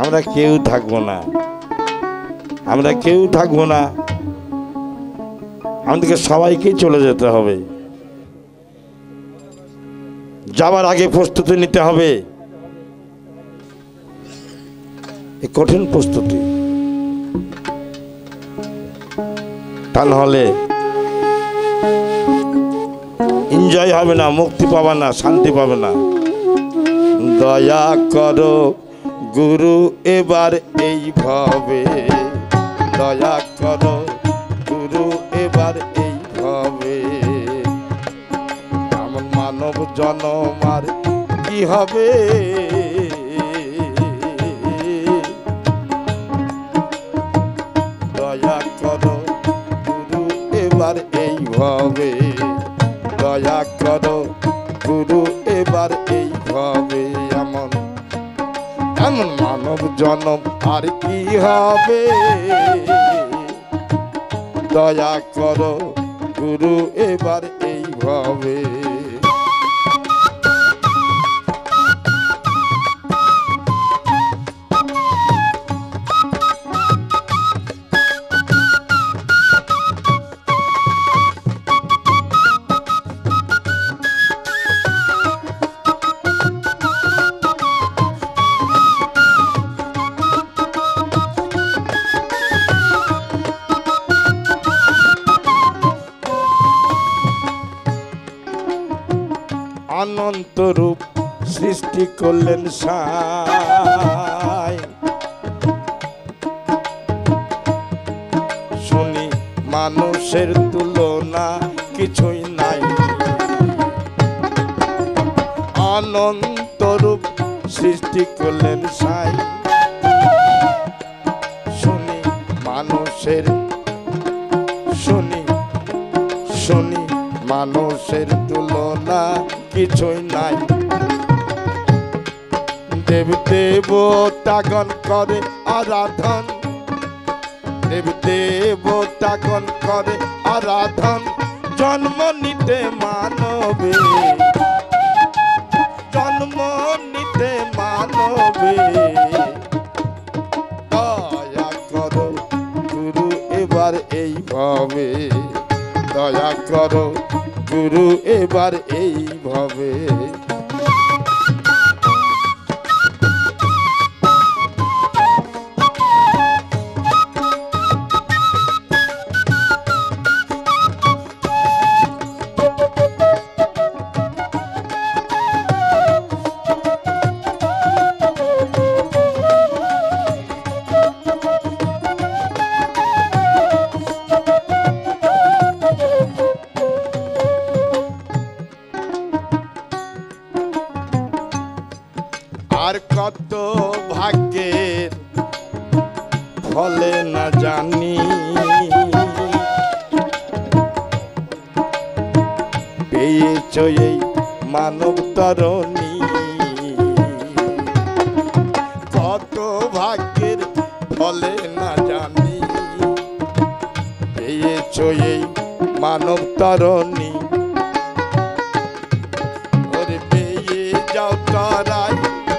আমরা কেউ থাকবো না, আমরা কেউ থাকবো না, আমাদেরকে সবাইকেই চলে যেতে হবে। যাবার আগে প্রস্তুতি নিতে হবে, এই কঠিন প্রস্তুতি, তা নাহলে এনজয় হবে না, মুক্তি পাবে না, শান্তি পাবে না। দয়া করো গুরু এবার এইভাবে, দয়া করো গুরু এবার এইভাবে, আমার মানব জনম আর কি হবে। দয়া করো গুরু এবার এইভাবে, দয়া করো গুরু এবার এইভাবে, এমন এমন মানব জনম আর কি হবে। দয়া করো গুরু এবার এইভাবে। অনন্ত রূপ সৃষ্টি করলেন সাই, শুনি মানুষের তুলনা কিছুই নাই। অনন্ত রূপ সৃষ্টি করলেন সাই, শুনি মানুষের, শুনি শুনি মানুষের তুলনা কিছুই নাই। দেব দেবতাগণ করে আরাধন, দেব দেবতাগণ করে আরাধন, জন্ম নিতে মানবে, জন্ম নিতে মানবে। দয়া করো গুরু এবার এইভাবে, দয়া করো গুরু এবার এইভাবে। আর কত ভাগ্যের ফলে না জানি, পেয়েছ এই মানব তরণী। কত ভাগ্যের ফলে না জানি, পেয়েছ এই মানব তরণী। ওরে পেয়ে যাও তারাই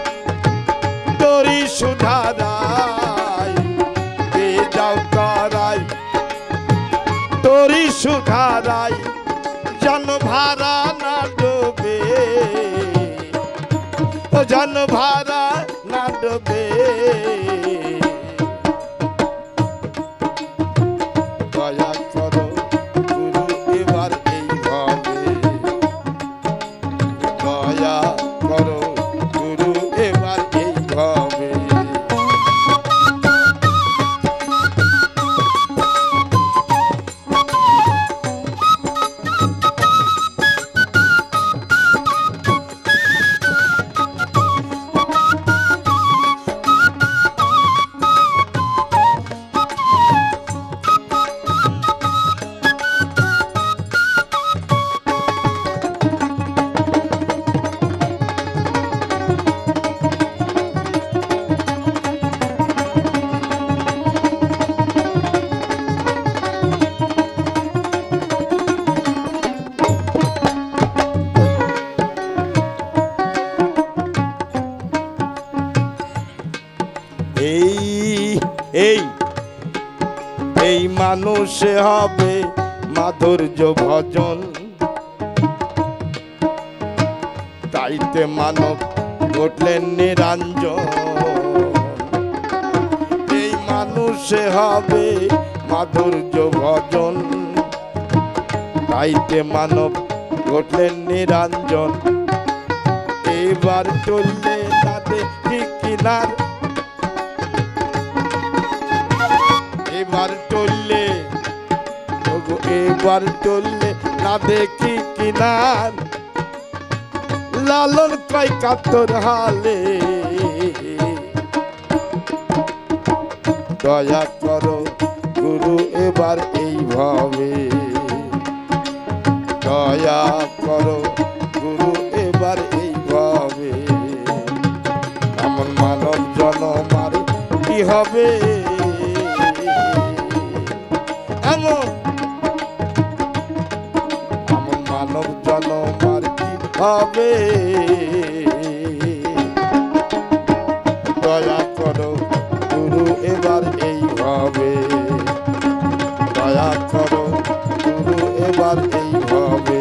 তোরি সুধারাই, পেয়ে যাও তারাই তোরি সুধারাই, জন ভাড়া না ডোবে, জন ভাড়া না ডোবে। দয়া করো গুরু এবার এইভাবে, দয়া করো গুরু এবার এইভাবে। মানুষে হবে মাধুর্য ভজন, তাইতে মানব ঘটলেন নিরঞ্জন। এই মানুষে হবে মাধুর্য ভজন, তাইতে মানব ঘটলেন নিরঞ্জন। এবার চললে না দেখি কিনার, এবার চললে এবার চললে না দেখি কিনার। লালন কয় কাতর হালে, দয়া করো গুরু এবার এইভাবে, দয়া করো গুরু এবার এইভাবে। এমন মানব জনম আর কি হবে, এমন মানব জনম আর কি হবে। দয়া করো গুরু এবার এইভাবে, দয়া করো গুরু এবার এইভাবে,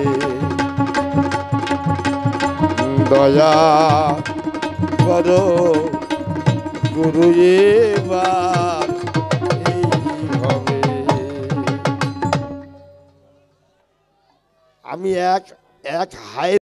দয়া করো গুরু এবার এইভাবে। আমি এক হাই